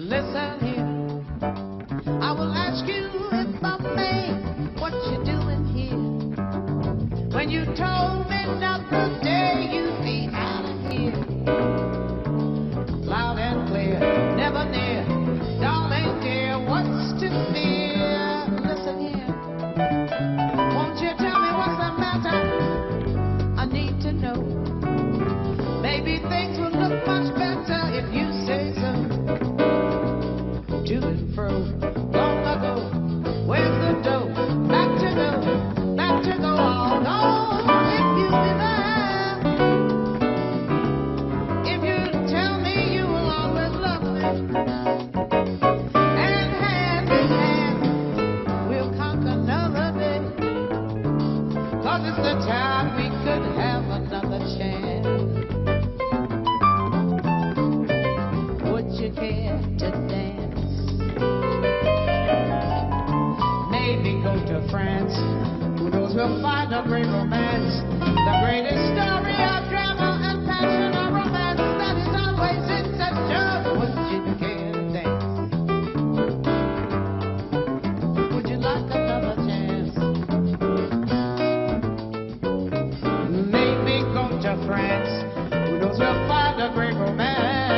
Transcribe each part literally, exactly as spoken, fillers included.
Listen here, I will ask you if I may, what you doing here? When you told me not the day you'd be out of here. Loud and clear, never near, darling dear, what's to fear? Listen here, won't you tell me what's the matter? I need to know. Maybe things will look much better if you say so. To and fro, long ago, where's the dough? Back to go, back to go, all on. If you be there, if you tell me you will always love me, and hand in hand, we'll conquer another day. Cause it's the time we could have another chance. Would you care to dance? Maybe go to France. Who knows, we'll find a great romance. The greatest story of drama and passion or romance that is always in such. Would you care to dance? Would you like another chance? Maybe go to France. Who knows, we'll find a great romance.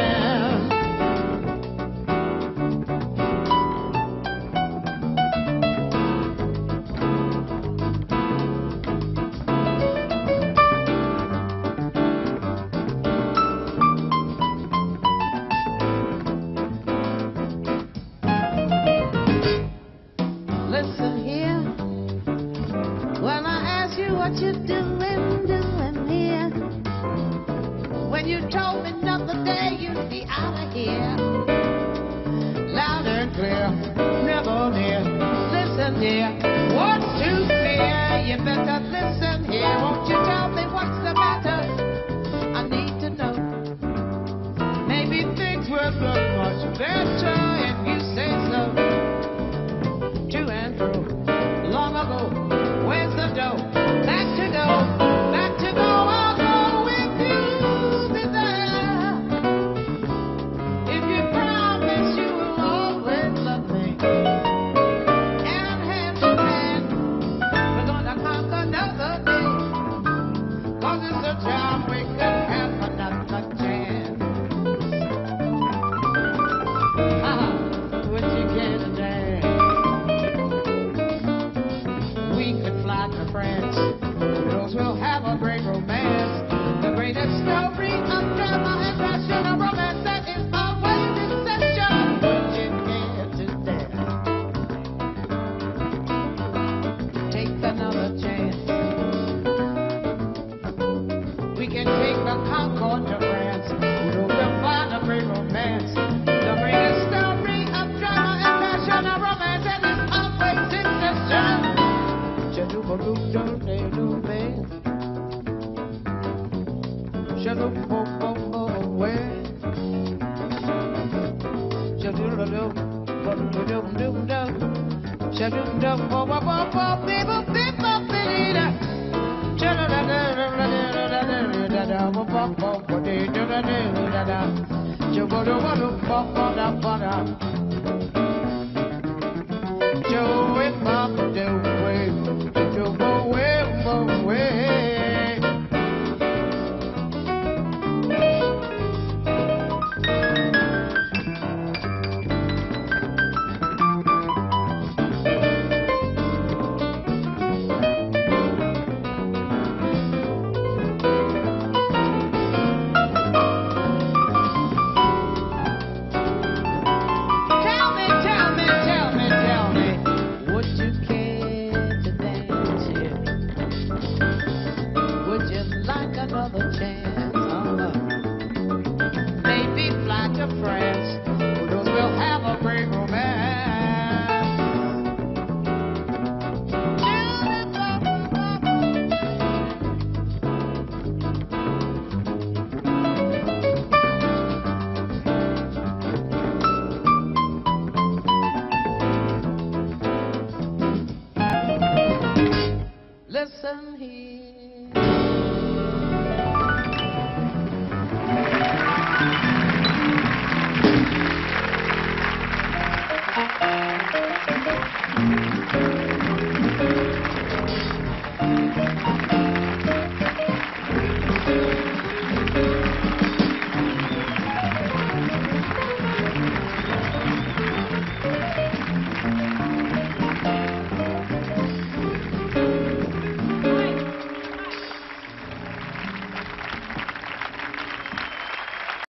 Listen here, when I ask you what you're doing, doing here. When you told me another day you'd be out of here. Loud and clear, never near. Listen here, what's to fear? You better listen here. Won't you tell me what's the matter? I need to know. Maybe things will look much better if you say so. To and fro, long ago, where's the dough? Back to go, back to go, I'll go with you, be there. If you promise you will always love me, and hand in hand, we're gonna conquer another day. Cause it's the time we could have another chance. Ah, would you care to dance? We could fly to France. Who knows, we'll have a great romance. The greatest story of drama and passion, a romance that is always in session. Would you care to dance? Take another chance. We can take the Concorde to France. Who knows, we'll find a great romance. The greatest story of drama and passion, a romance that is always in session. Shut